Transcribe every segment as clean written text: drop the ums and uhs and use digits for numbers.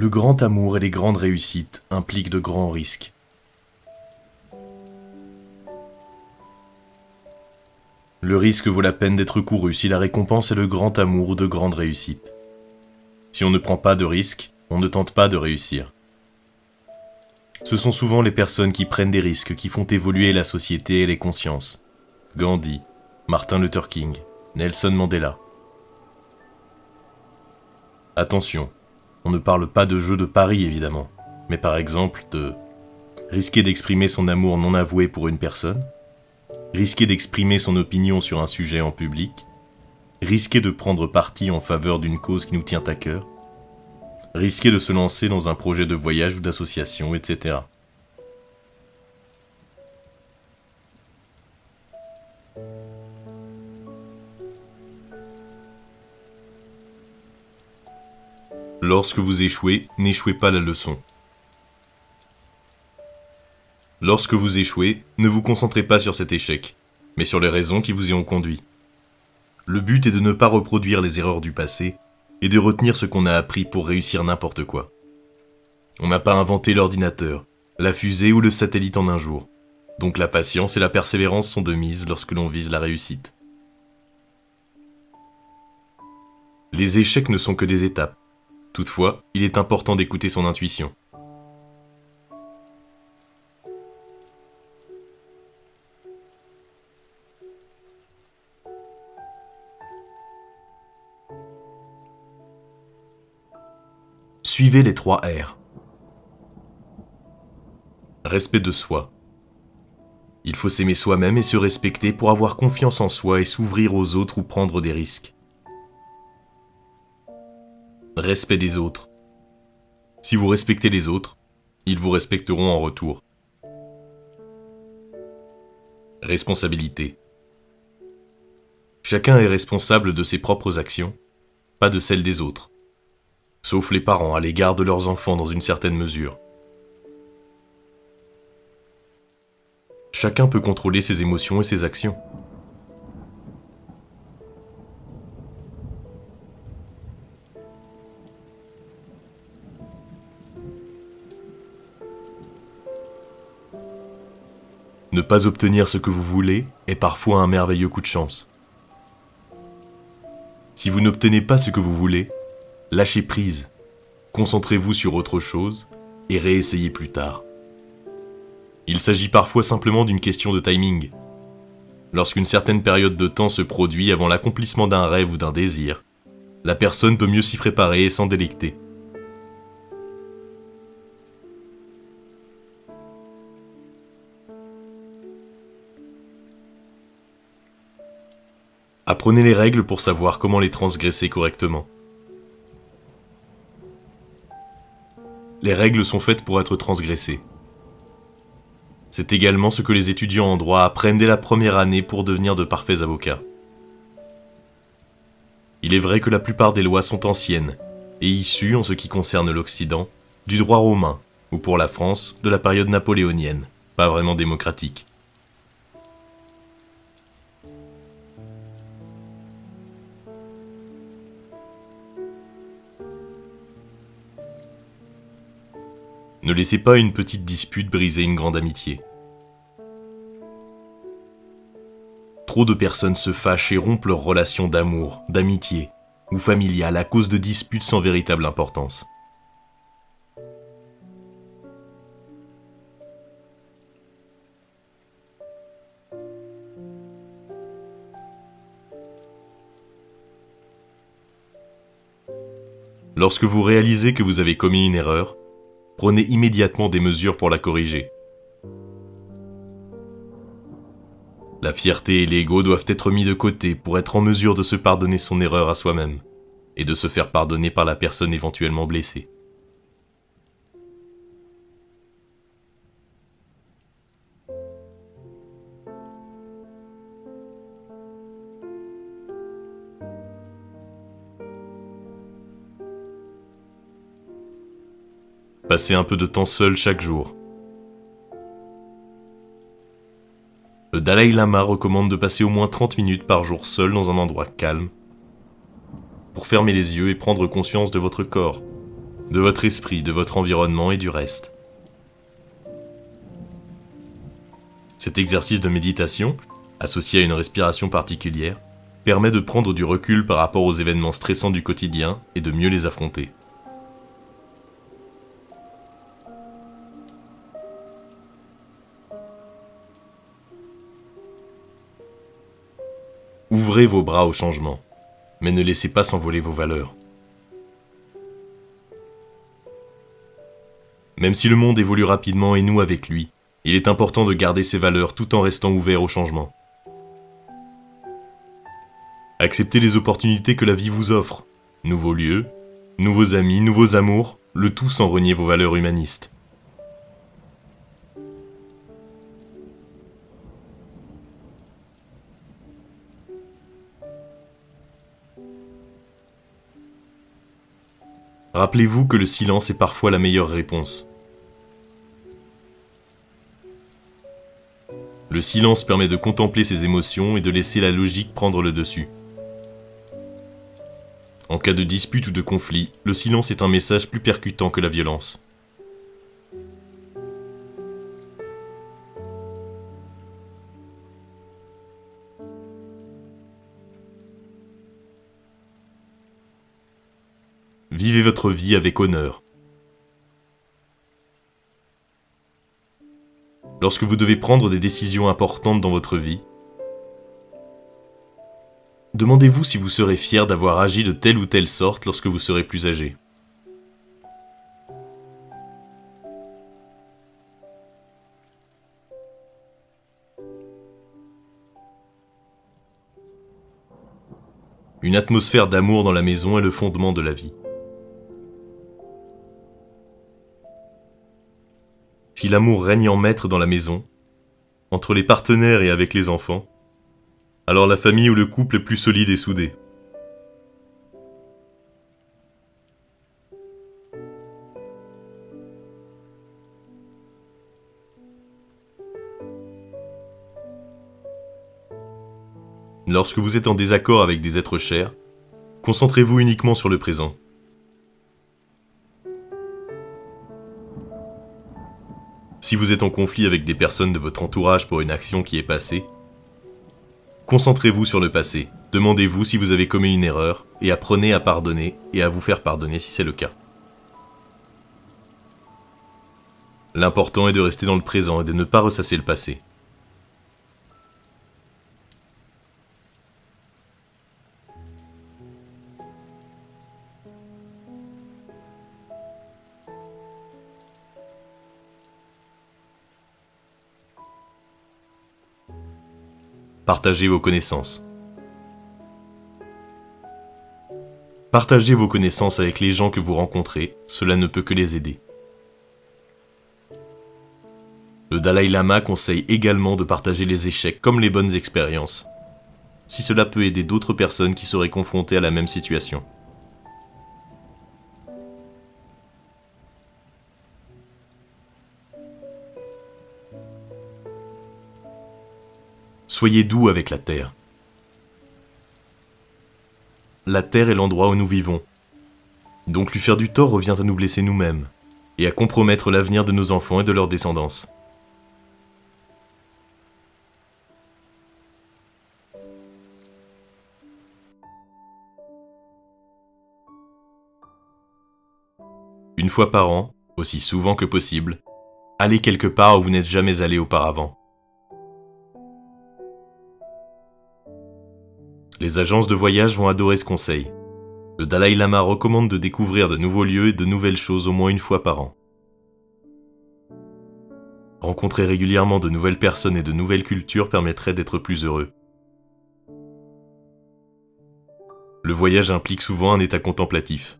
Le grand amour et les grandes réussites impliquent de grands risques. Le risque vaut la peine d'être couru si la récompense est le grand amour ou de grandes réussites. Si on ne prend pas de risques, on ne tente pas de réussir. Ce sont souvent les personnes qui prennent des risques qui font évoluer la société et les consciences. Gandhi, Martin Luther King, Nelson Mandela. Attention, on ne parle pas de jeu de paris évidemment, mais par exemple de risquer d'exprimer son amour non avoué pour une personne, risquer d'exprimer son opinion sur un sujet en public, risquer de prendre parti en faveur d'une cause qui nous tient à cœur, risquer de se lancer dans un projet de voyage ou d'association, etc. Lorsque vous échouez, n'échouez pas la leçon. Lorsque vous échouez, ne vous concentrez pas sur cet échec, mais sur les raisons qui vous y ont conduit. Le but est de ne pas reproduire les erreurs du passé et de retenir ce qu'on a appris pour réussir n'importe quoi. On n'a pas inventé l'ordinateur, la fusée ou le satellite en un jour, donc la patience et la persévérance sont de mise lorsque l'on vise la réussite. Les échecs ne sont que des étapes. Toutefois, il est important d'écouter son intuition. Suivez les 3 R. Respect de soi. Il faut s'aimer soi-même et se respecter pour avoir confiance en soi et s'ouvrir aux autres ou prendre des risques. Respect des autres. Si vous respectez les autres, ils vous respecteront en retour. Responsabilité. Chacun est responsable de ses propres actions, pas de celles des autres, sauf les parents à l'égard de leurs enfants dans une certaine mesure. Chacun peut contrôler ses émotions et ses actions. Ne pas obtenir ce que vous voulez est parfois un merveilleux coup de chance. Si vous n'obtenez pas ce que vous voulez, lâchez prise, concentrez-vous sur autre chose et réessayez plus tard. Il s'agit parfois simplement d'une question de timing. Lorsqu'une certaine période de temps se produit avant l'accomplissement d'un rêve ou d'un désir, la personne peut mieux s'y préparer et s'en délecter. Apprenez les règles pour savoir comment les transgresser correctement. Les règles sont faites pour être transgressées. C'est également ce que les étudiants en droit apprennent dès la première année pour devenir de parfaits avocats. Il est vrai que la plupart des lois sont anciennes et issues, en ce qui concerne l'Occident, du droit romain, ou pour la France, de la période napoléonienne, pas vraiment démocratique. Ne laissez pas une petite dispute briser une grande amitié. Trop de personnes se fâchent et rompent leurs relations d'amour, d'amitié ou familiales à cause de disputes sans véritable importance. Lorsque vous réalisez que vous avez commis une erreur, prenez immédiatement des mesures pour la corriger. La fierté et l'ego doivent être mis de côté pour être en mesure de se pardonner son erreur à soi-même et de se faire pardonner par la personne éventuellement blessée. Passez un peu de temps seul chaque jour. Le Dalai Lama recommande de passer au moins 30 minutes par jour seul dans un endroit calme pour fermer les yeux et prendre conscience de votre corps, de votre esprit, de votre environnement et du reste. Cet exercice de méditation, associé à une respiration particulière, permet de prendre du recul par rapport aux événements stressants du quotidien et de mieux les affronter. Ouvrez vos bras au changement, mais ne laissez pas s'envoler vos valeurs. Même si le monde évolue rapidement et nous avec lui, il est important de garder ses valeurs tout en restant ouvert au changement. Acceptez les opportunités que la vie vous offre. Nouveaux lieux, nouveaux amis, nouveaux amours, le tout sans renier vos valeurs humanistes. Rappelez-vous que le silence est parfois la meilleure réponse. Le silence permet de contempler ses émotions et de laisser la logique prendre le dessus. En cas de dispute ou de conflit, le silence est un message plus percutant que la violence. Vivez votre vie avec honneur. Lorsque vous devez prendre des décisions importantes dans votre vie, demandez-vous si vous serez fier d'avoir agi de telle ou telle sorte lorsque vous serez plus âgé. Une atmosphère d'amour dans la maison est le fondement de la vie. Si l'amour règne en maître dans la maison, entre les partenaires et avec les enfants, alors la famille ou le couple est plus solide et soudé. Lorsque vous êtes en désaccord avec des êtres chers, concentrez-vous uniquement sur le présent. Si vous êtes en conflit avec des personnes de votre entourage pour une action qui est passée, concentrez-vous sur le passé, demandez-vous si vous avez commis une erreur, et apprenez à pardonner et à vous faire pardonner si c'est le cas. L'important est de rester dans le présent et de ne pas ressasser le passé. Partagez vos connaissances. Partagez vos connaissances avec les gens que vous rencontrez, cela ne peut que les aider. Le Dalai Lama conseille également de partager les échecs comme les bonnes expériences, si cela peut aider d'autres personnes qui seraient confrontées à la même situation. Soyez doux avec la terre. La terre est l'endroit où nous vivons. Donc lui faire du tort revient à nous blesser nous-mêmes, et à compromettre l'avenir de nos enfants et de leur descendance. Une fois par an, aussi souvent que possible, allez quelque part où vous n'êtes jamais allé auparavant. Les agences de voyage vont adorer ce conseil. Le Dalai Lama recommande de découvrir de nouveaux lieux et de nouvelles choses au moins une fois par an. Rencontrer régulièrement de nouvelles personnes et de nouvelles cultures permettrait d'être plus heureux. Le voyage implique souvent un état contemplatif.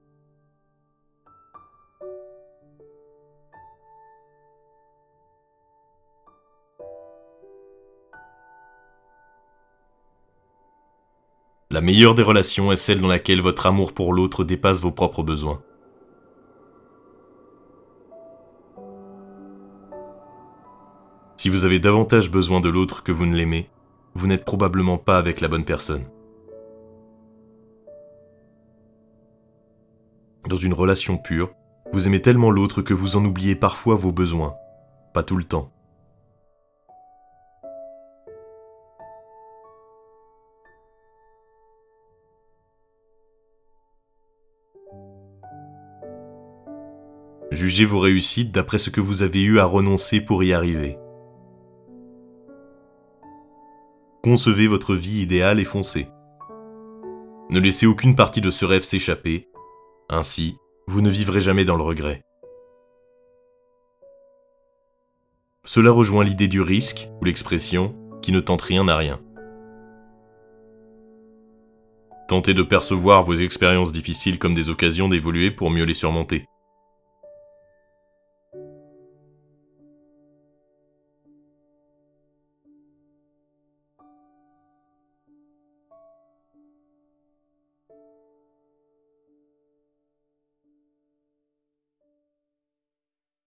La meilleure des relations est celle dans laquelle votre amour pour l'autre dépasse vos propres besoins. Si vous avez davantage besoin de l'autre que vous ne l'aimez, vous n'êtes probablement pas avec la bonne personne. Dans une relation pure, vous aimez tellement l'autre que vous en oubliez parfois vos besoins. Pas tout le temps. Jugez vos réussites d'après ce que vous avez eu à renoncer pour y arriver. Concevez votre vie idéale et foncez. Ne laissez aucune partie de ce rêve s'échapper. Ainsi, vous ne vivrez jamais dans le regret. Cela rejoint l'idée du risque, ou l'expression « qui ne tente rien n'a rien ». Tentez de percevoir vos expériences difficiles comme des occasions d'évoluer pour mieux les surmonter.